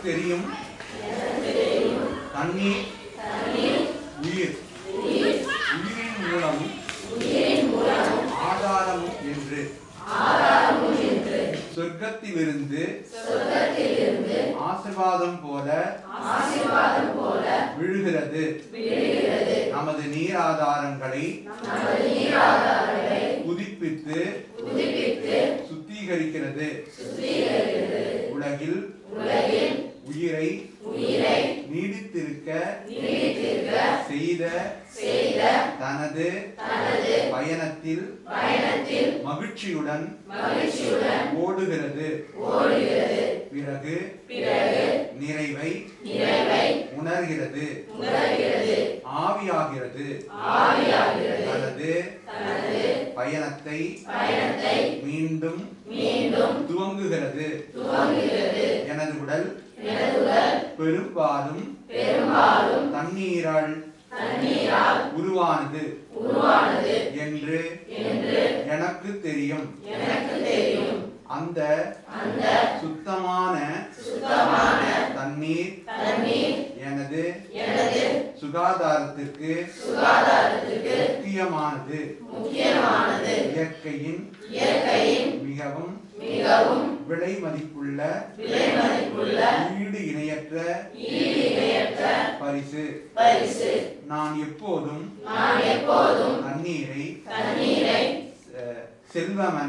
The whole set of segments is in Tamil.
தெரியும் தண்ணீர் உயிர் உயிரின் மூலமும் ஆதாரமும் என்று சொர்க்கத்திலிருந்து ஆசீர்வாதம் போல விழுகிறது நமது நீர் ஆதாரங்களை புதுப்பித்து சுத்திகரிக்கிறது உலகில் உயிரை நீடித்திருக்க செய்த தனது பயணத்தில் மகிழ்ச்சியுடன் ஓடுகிறது பிறகு நிறைவை உணர்கிறது ஆவியாகிறது தனது பயணத்தை மீண்டும் துவங்குகிறது எனது உடல் பெரும்பாலும் தண்ணீரால் உருவானது என்று எனக்கு தெரியும் அந்த சுத்தமான தண்ணீர் எனது சுகாதாரத்திற்கு முக்கியமானது இயற்கையின் மிகவும் விலை மதிப்புள்ள ஈடு இணையற்ற பரிசு நான் எப்போதும் தண்ணீரை செல்வமென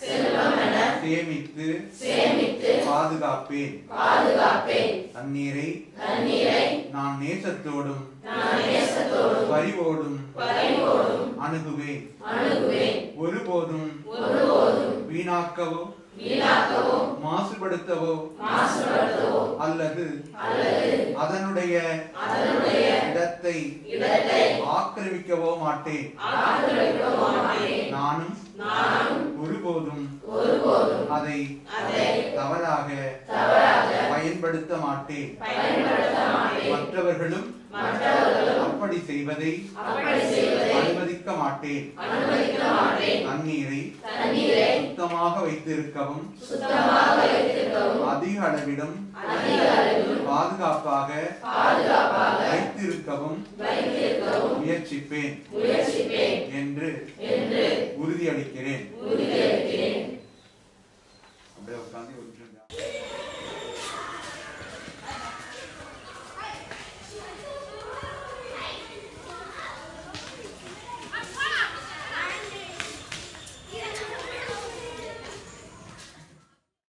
சேமித்து பாதுகாப்பேன் தண்ணீரை நான் நேசத்தோடும் பரிவோடும் அணுகுவேன் ஒருபோதும் வீணாக்கவோ மாசுபடுத்தவோ அல்லது அதனுடைய இடத்தை ஆக்கிரமிக்கவோ மாட்டேன் நானும் ஒருபோதும் அதை தவறாக பயன்படுத்த மாட்டேன் மற்றவர்களும் அப்படி செய்வதை அனுமதிக்க மாட்டேன் தண்ணீரை சுத்தமாக வைத்திருக்கவும் அதிக அளவிலும் பாதுகாப்பாக வைத்திருக்கவும் முயற்சிப்பேன் என்று உறுதியளிக்கிறேன்.